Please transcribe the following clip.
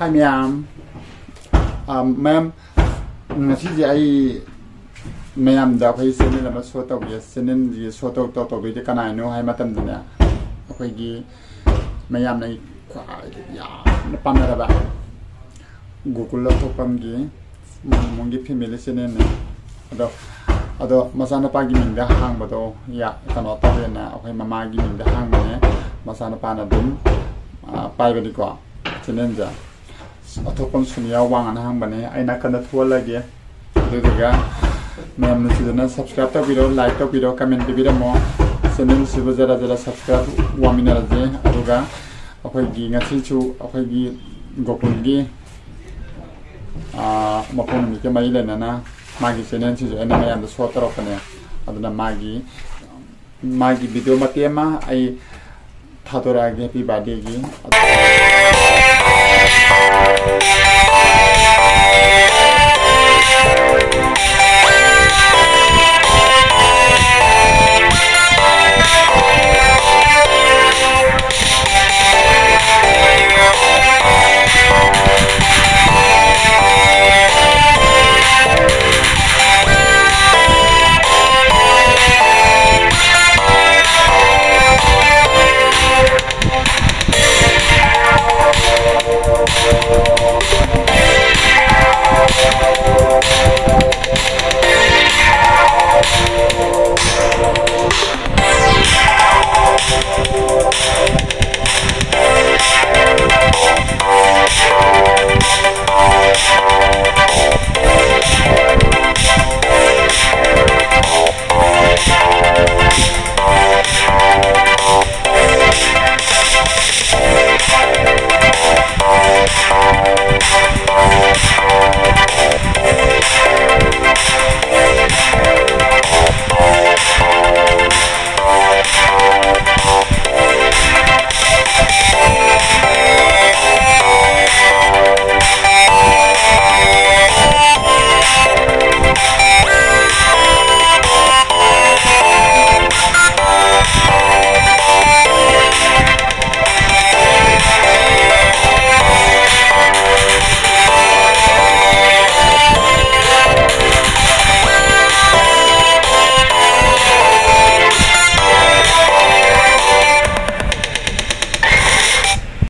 Hi ma'am. Ma'am, ngasi ai ma'am da phai senen la so taw ye senen ji so taw bi de kanai no hai matam dina akhoi gi ma'am nai ya na pam na ba Gokul la thopam gi mongi family senen ado masana pa gi min da hang ba do ya kano ta be na akhoi mama gi min da hang ne masana pa na dum pai ba di ko senen ja atopam sunya wangan hang bane aina kana thuala ge duga ma'am na subscribe ta video like ta video comment ta video mo channel sibu jara jara subscribe wa minara je aduga akhoi gi ngasi chu akhoi gi Gokul gi mapon mi ke mai le na magi channel chu ena ma'am da so taro kane aduna magi video matema ai thadora ge happy birthday gi